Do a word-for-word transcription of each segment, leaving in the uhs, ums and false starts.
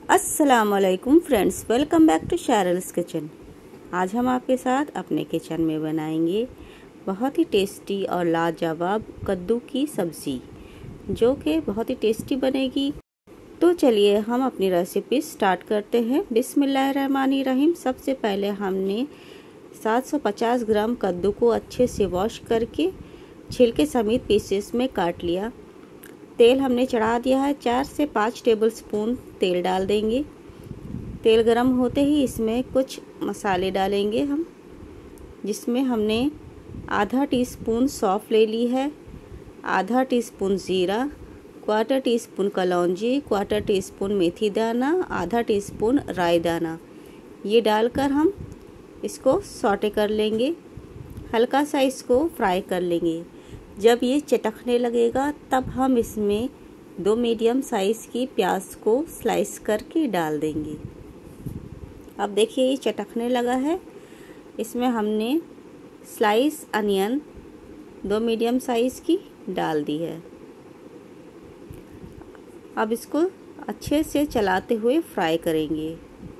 अस्सलामुअलैकुम friends, welcome back to शायरल्स kitchen. आज हम आपके साथ अपने किचन में बनाएंगे बहुत ही टेस्टी और लाजवाब कद्दू की सब्ज़ी, जो कि बहुत ही टेस्टी बनेगी। तो चलिए हम अपनी रेसिपी स्टार्ट करते हैं। बिस्मिल्लाहिर्रहमानिर्रहीम। सबसे पहले हमने सात सौ पचास ग्राम कद्दू को अच्छे से वॉश करके छिलके समेत पीसेस में काट लिया। तेल हमने चढ़ा दिया है। चार से पाँच टेबलस्पून तेल डाल देंगे। तेल गरम होते ही इसमें कुछ मसाले डालेंगे हम, जिसमें हमने आधा टीस्पून सौंफ ले ली है, आधा टीस्पून ज़ीरा, क्वार्टर टीस्पून कलौंजी, क्वार्टर टीस्पून मेथी दाना, आधा टीस्पून राई दाना। ये डालकर हम इसको सौटे कर लेंगे। हल्का सा इसको फ्राई कर लेंगे। जब ये चटकने लगेगा तब हम इसमें दो मीडियम साइज़ की प्याज को स्लाइस करके डाल देंगे। अब देखिए ये चटकने लगा है। इसमें हमने स्लाइस अनियन दो मीडियम साइज़ की डाल दी है। अब इसको अच्छे से चलाते हुए फ्राई करेंगे।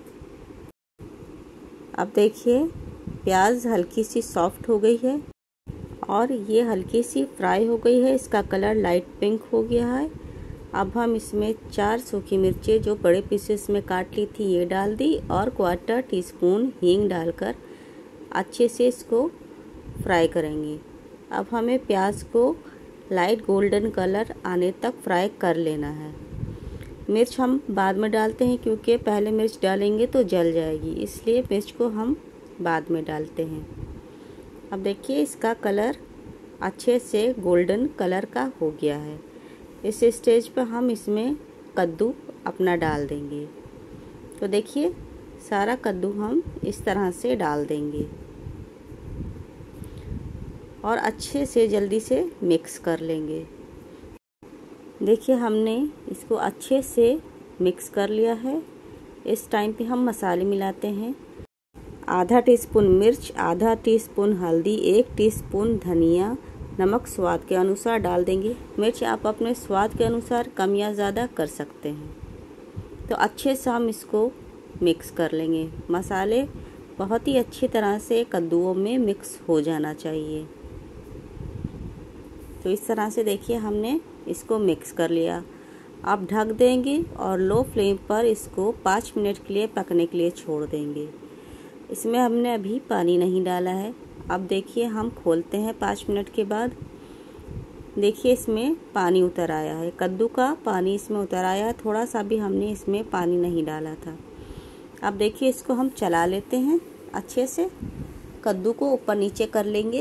अब देखिए प्याज हल्की सी सॉफ्ट हो गई है और ये हल्की सी फ्राई हो गई है। इसका कलर लाइट पिंक हो गया है। अब हम इसमें चार सूखी मिर्चें जो बड़े पीसेस में काट ली थी ये डाल दी और क्वार्टर टीस्पून हींग डालकर अच्छे से इसको फ्राई करेंगे। अब हमें प्याज को लाइट गोल्डन कलर आने तक फ्राई कर लेना है। मिर्च हम बाद में डालते हैं, क्योंकि पहले मिर्च डालेंगे तो जल जाएगी, इसलिए मिर्च को हम बाद में डालते हैं। अब देखिए इसका कलर अच्छे से गोल्डन कलर का हो गया है। इस स्टेज पर हम इसमें कद्दू अपना डाल देंगे। तो देखिए सारा कद्दू हम इस तरह से डाल देंगे और अच्छे से जल्दी से मिक्स कर लेंगे। देखिए हमने इसको अच्छे से मिक्स कर लिया है। इस टाइम पे हम मसाले मिलाते हैं। आधा टीस्पून मिर्च, आधा टीस्पून हल्दी, एक टीस्पून धनिया, नमक स्वाद के अनुसार डाल देंगे। मिर्च आप अपने स्वाद के अनुसार कम या ज़्यादा कर सकते हैं। तो अच्छे से हम इसको मिक्स कर लेंगे। मसाले बहुत ही अच्छी तरह से कद्दूओं में मिक्स हो जाना चाहिए। तो इस तरह से देखिए हमने इसको मिक्स कर लिया। अब ढक देंगे और लो फ्लेम पर इसको पाँच मिनट के लिए पकने के लिए छोड़ देंगे। इसमें हमने अभी पानी नहीं डाला है। अब देखिए हम खोलते हैं पाँच मिनट के बाद। देखिए इसमें पानी उतर आया है, कद्दू का पानी इसमें उतर आया। थोड़ा सा भी हमने इसमें पानी नहीं डाला था। अब देखिए इसको हम चला लेते हैं अच्छे से। कद्दू को ऊपर नीचे कर लेंगे।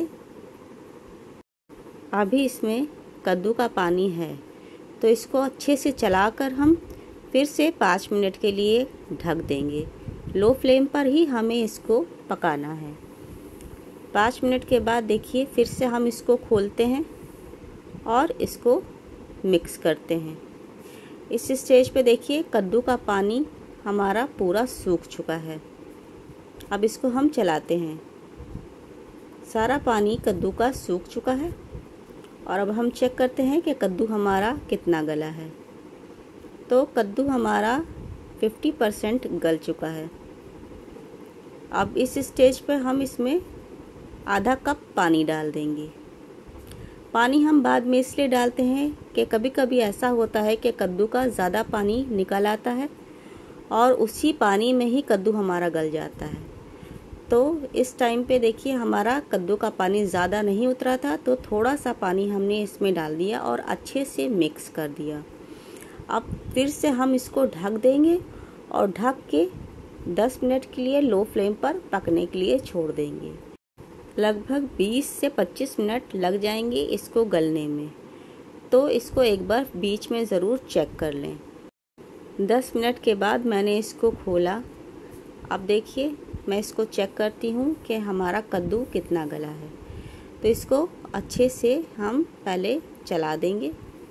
अभी इसमें कद्दू का पानी है, तो इसको अच्छे से चलाकर हम फिर से पाँच मिनट के लिए ढक देंगे। लो फ्लेम पर ही हमें इसको पकाना है। पाँच मिनट के बाद देखिए फिर से हम इसको खोलते हैं और इसको मिक्स करते हैं। इस स्टेज पे देखिए कद्दू का पानी हमारा पूरा सूख चुका है। अब इसको हम चलाते हैं। सारा पानी कद्दू का सूख चुका है और अब हम चेक करते हैं कि कद्दू हमारा कितना गला है। तो कद्दू हमारा पचास परसेंट गल चुका है। अब इस स्टेज पर हम इसमें आधा कप पानी डाल देंगे। पानी हम बाद में इसलिए डालते हैं कि कभी कभी ऐसा होता है कि कद्दू का ज़्यादा पानी निकल आता है और उसी पानी में ही कद्दू हमारा गल जाता है। तो इस टाइम पे देखिए हमारा कद्दू का पानी ज़्यादा नहीं उतरा था, तो थोड़ा सा पानी हमने इसमें डाल दिया और अच्छे से मिक्स कर दिया। अब फिर से हम इसको ढक देंगे और ढक के दस मिनट के लिए लो फ्लेम पर पकने के लिए छोड़ देंगे। लगभग बीस से पच्चीस मिनट लग जाएंगे इसको गलने में, तो इसको एक बार बीच में ज़रूर चेक कर लें। दस मिनट के बाद मैंने इसको खोला। अब देखिए मैं इसको चेक करती हूँ कि हमारा कद्दू कितना गला है। तो इसको अच्छे से हम पहले चला देंगे।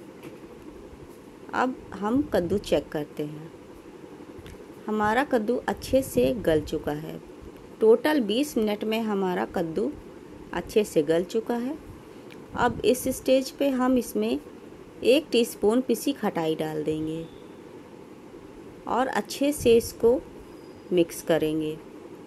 अब हम कद्दू चेक करते हैं। हमारा कद्दू अच्छे से गल चुका है। टोटल बीस मिनट में हमारा कद्दू अच्छे से गल चुका है। अब इस स्टेज पे हम इसमें एक टीस्पून पिसी खटाई डाल देंगे। और अच्छे से इसको मिक्स करेंगे।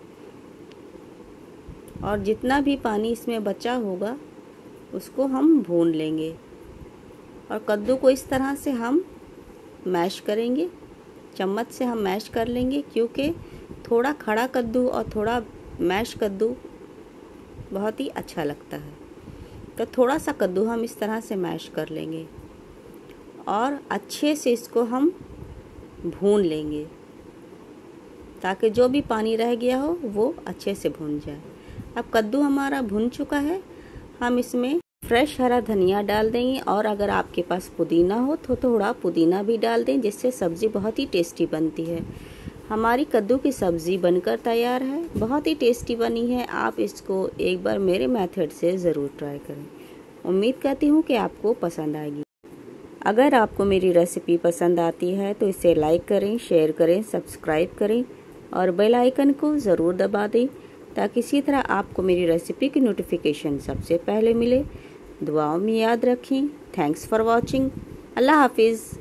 और जितना भी पानी इसमें बचा होगा उसको हम भून लेंगे। और कद्दू को इस तरह से हम मैश करेंगे, चम्मच से हम मैश कर लेंगे, क्योंकि थोड़ा खड़ा कद्दू और थोड़ा मैश कद्दू बहुत ही अच्छा लगता है। तो थोड़ा सा कद्दू हम इस तरह से मैश कर लेंगे और अच्छे से इसको हम भून लेंगे, ताकि जो भी पानी रह गया हो वो अच्छे से भून जाए। अब कद्दू हमारा भुन चुका है, हम इसमें फ्रेश हरा धनिया डाल देंगे। और अगर आपके पास पुदीना हो तो थोड़ा पुदीना भी डाल दें, जिससे सब्ज़ी बहुत ही टेस्टी बनती है। हमारी कद्दू की सब्ज़ी बनकर तैयार है, बहुत ही टेस्टी बनी है। आप इसको एक बार मेरे मेथड से ज़रूर ट्राई करें। उम्मीद करती हूँ कि आपको पसंद आएगी। अगर आपको मेरी रेसिपी पसंद आती है तो इसे लाइक करें, शेयर करें, सब्सक्राइब करें और बेल आइकन को ज़रूर दबा दें, ताकि इसी तरह आपको मेरी रेसिपी की नोटिफिकेशन सबसे पहले मिले। दुआओं में याद रखें। Thanks for watching. अल्लाह हाफिज़।